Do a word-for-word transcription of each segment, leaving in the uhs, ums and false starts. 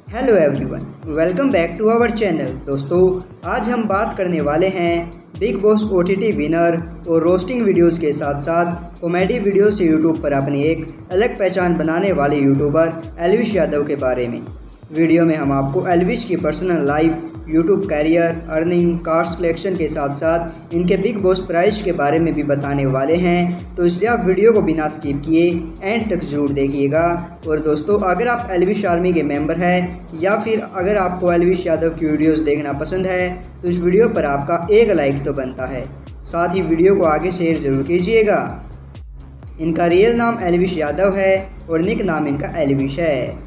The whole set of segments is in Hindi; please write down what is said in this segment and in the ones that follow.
Hello everyone, welcome back to our channel. दोस्तों, आज हम बात करने वाले हैं बिग बॉस ओटीटी विनर और रोस्टिंग वीडियोस के साथ साथ कॉमेडी वीडियो से यूट्यूब पर अपनी एक अलग पहचान बनाने वाले यूट्यूबर एल्विश यादव के बारे में। वीडियो में हम आपको एल्विश की personal life, YouTube career, earning, cards collection के साथ साथ इनके बिग बॉस प्राइज के बारे में भी बताने वाले हैं, तो इसलिए आप वीडियो को बिना स्किप किए एंड तक ज़रूर देखिएगा। और दोस्तों, अगर आप एल्विश आर्मी के मेंबर हैं या फिर अगर आपको एल्विश यादव की वीडियोस देखना पसंद है तो इस वीडियो पर आपका एक लाइक तो बनता है, साथ ही वीडियो को आगे शेयर ज़रूर कीजिएगा। इनका रियल नाम एल्विश यादव है और निक नाम इनका एल्विश है।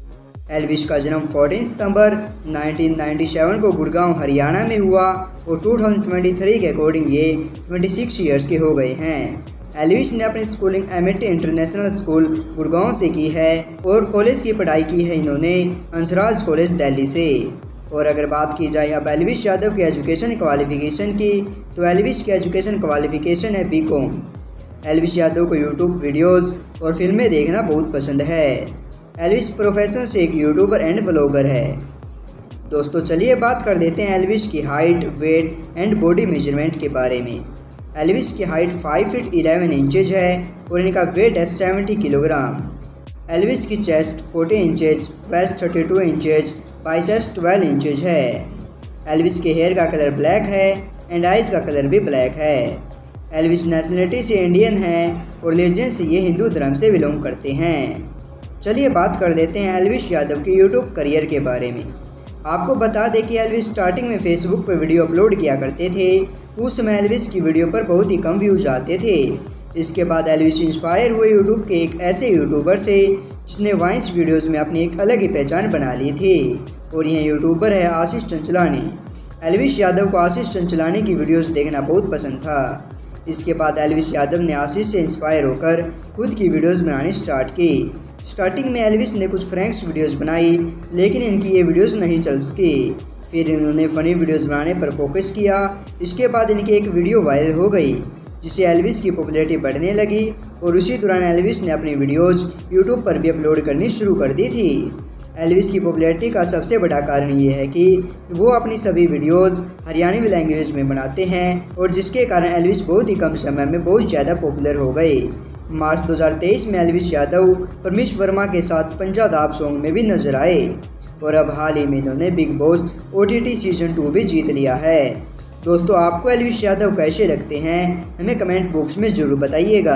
एल्विश का जन्म चौदह सितंबर उन्नीस सौ सत्तानवे को गुड़गांव हरियाणा में हुआ और दो हज़ार तेईस के अकॉर्डिंग ये छब्बीस इयर्स के हो गए हैं। एल्विश ने अपनी schooling Amity international school Gurgaon से की है और कॉलेज की पढ़ाई की है इन्होंने हंसराज कॉलेज दिल्ली से। और अगर बात की जाए अब एल्विश यादव की एजुकेशन क्वालिफिकेशन की, तो एल्विश की एजुकेशन क्वालिफिकेशन है बी कॉम। एल्विश यादव को यूट्यूब वीडियोज़ और फिल्में देखना बहुत पसंद है। एल्विश प्रोफेशन से एक यूट्यूबर एंड ब्लॉगर है। दोस्तों, चलिए बात कर देते हैं एल्विश की height, weight and body measurement के बारे में। एल्विश की हाइट पाँच फीट ग्यारह इंचेज है और इनका वेट है सत्तर किलोग्राम। एल्विश की चेस्ट चालीस इंचेज, वेस्ट बत्तीस इंचेज, बाइसेप्स बारह इंचेज है। एल्विश के हेयर का कलर ब्लैक है एंड आइज का कलर भी ब्लैक है। एल्विश नेशनलिटी से इंडियन है और रिलीजन से ये हिंदू धर्म से बिलोंग करते हैं। चलिए बात कर देते हैं एल्विश यादव के यूट्यूब करियर के बारे में। आपको बता दें कि एल्विश स्टार्टिंग में फेसबुक पर वीडियो अपलोड किया करते थे। उस समय एल्विश की वीडियो पर बहुत ही कम व्यूज आते थे। इसके बाद एल्विश इंस्पायर हुए यूट्यूब के एक ऐसे यूट्यूबर से जिसने वॉइस वीडियोज़ में अपनी एक अलग ही पहचान बना ली थी, और यह यूट्यूबर है आशीष चंचलानी। एल्विश यादव को आशीष चंचलानी की वीडियोज़ देखना बहुत पसंद था। इसके बाद एल्विश यादव ने आशीष से इंस्पायर होकर खुद की वीडियोज़ बनानी स्टार्ट की। स्टार्टिंग में एल्विश ने कुछ फ्रैंक्स वीडियोस बनाई, लेकिन इनकी ये वीडियोस नहीं चल सकी। फिर इन्होंने फ़नी वीडियोस बनाने पर फोकस किया। इसके बाद इनकी एक वीडियो वायरल हो गई, जिससे एल्विश की पॉपुलैरिटी बढ़ने लगी और उसी दौरान एल्विश ने अपनी वीडियोस यूट्यूब पर भी अपलोड करनी शुरू कर दी थी। एल्विश की पॉपुलैरिटी का सबसे बड़ा कारण ये है कि वो अपनी सभी वीडियोज़ हरियाणवी लैंग्वेज में बनाते हैं, और जिसके कारण एल्विश बहुत ही कम समय में बहुत ज़्यादा पॉपुलर हो गए। मार्च दो हज़ार तेईस में एल्विश यादव परमेश वर्मा के साथ पंजादाब सॉन्ग में भी नजर आए, और अब हाल ही में इन्होंने Bigg Boss OTT season two भी जीत लिया है। दोस्तों, आपको एल्विश यादव कैसे लगते हैं हमें कमेंट बॉक्स में ज़रूर बताइएगा।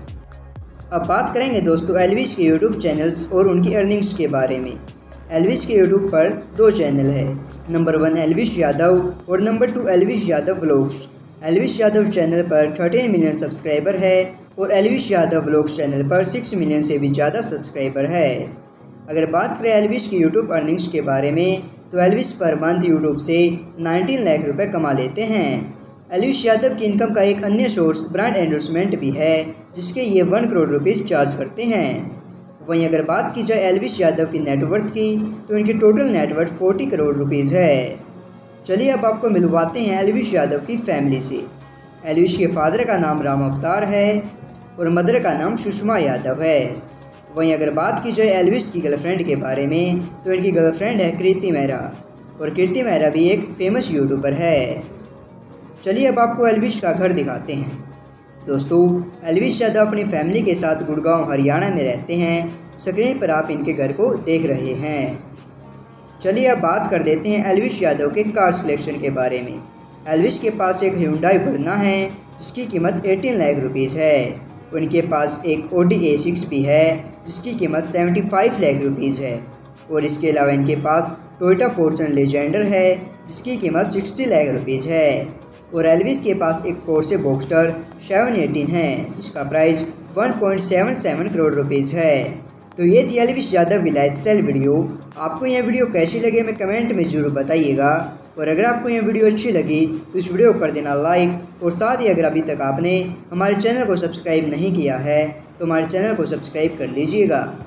अब बात करेंगे दोस्तों एल्विश के यूट्यूब चैनल्स और उनकी अर्निंग्स के बारे में। एल्विश के यूट्यूब पर दो चैनल है, नंबर वन एल्विश यादव और number two Elvish Yadav vlogs. Elvish Yadav channel पर तेरह मिलियन सब्सक्राइबर है और एल्विश यादव व्लॉग्स चैनल पर छह मिलियन से भी ज़्यादा सब्सक्राइबर है। अगर बात करें एल्विश की यूट्यूब अर्निंग्स के बारे में, तो एल्विश पर मंथ यूट्यूब से उन्नीस लाख रुपए कमा लेते हैं। एल्विश यादव की इनकम का एक अन्य सोर्स ब्रांड एंडोर्समेंट भी है, जिसके ये वन करोड़ रुपीज़ चार्ज करते हैं। वहीं अगर बात की जाए एल्विश यादव की नेटवर्थ की, तो इनकी टोटल नेटवर्थ चालीस करोड़ रुपीज़ है। चलिए अब आपको मिलवाते हैं एल्विश यादव की फैमिली से। एल्विश के फादर का नाम राम अवतार है और मदर का नाम सुषमा यादव है। वहीं अगर बात की जाए एल्विश की गर्लफ्रेंड के बारे में, तो इनकी गर्लफ्रेंड है कृति मेहरा, और कृति मेहरा भी एक फेमस यूट्यूबर है। चलिए अब आपको एल्विश का घर दिखाते हैं। दोस्तों, एल्विश यादव अपनी फैमिली के साथ गुड़गांव हरियाणा में रहते हैं। स्क्रीन पर आप इनके घर को देख रहे हैं। चलिए अब बात कर देते हैं एल्विश यादव के कार्स कलेक्शन के बारे में। एल्विश के पास एक ह्यूंडई वर्ना है, जिसकी कीमत अठारह लाख रुपीज़ है। उनके पास एक ऑडी ए सिक्स भी है, जिसकी कीमत पचहत्तर लाख रुपीज़ है। और इसके अलावा इनके पास टोयोटा फॉर्च्यूनर लेजेंडर है, जिसकी कीमत साठ लाख रुपीज़ है। और एल्विश के पास एक पोर्शे बॉक्सटर सात सौ अठारह है, जिसका प्राइस एक पॉइंट सात सात करोड़ रुपीज़ है। तो ये थी एल्विश यादव की लाइफस्टाइल वीडियो। आपको यह वीडियो कैसी लगे हमें कमेंट में ज़रूर बताइएगा। और अगर आपको यह वीडियो अच्छी लगी तो इस वीडियो को कर देना लाइक, और साथ ही अगर अभी तक आपने हमारे चैनल को सब्सक्राइब नहीं किया है तो हमारे चैनल को सब्सक्राइब कर लीजिएगा।